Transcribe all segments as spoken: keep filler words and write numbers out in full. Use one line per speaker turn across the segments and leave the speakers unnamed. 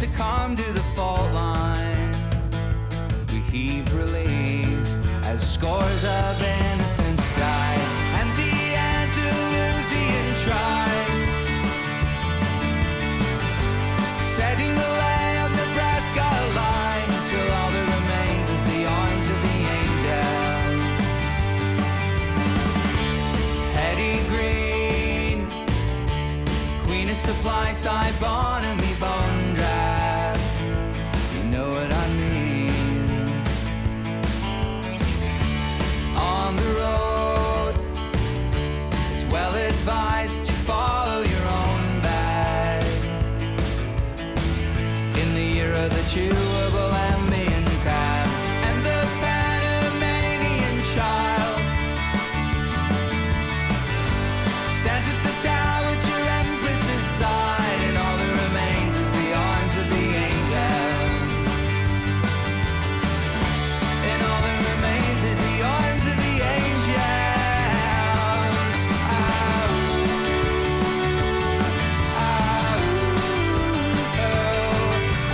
succumb to the fault line. We heave relief as scores of innocents die, and the Andalusian tribes setting the lay of Nebraska line till all that remains is the arms of the angel. Hetty Green, Queen of Supply Side, Bonamy Bone Draft, you know what I mean. On the road, it's well advised that you follow your own bag. In the year of the chewable ambient crab and the Panamanian child stands at the Dowager Empress's side, and all that remains is the arms of the angel. And all that remains is the arms of the angels. Ah, ooh, ah, ooh, oh, ah,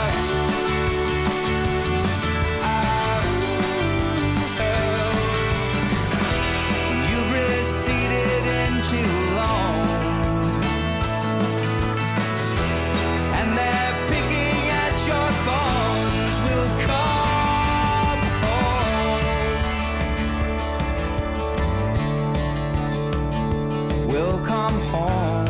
ooh, ah, ooh, oh. You've receded into alone, and they're picking at your bones. Will come home. Will come home.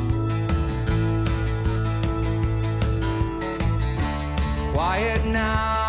Quiet now.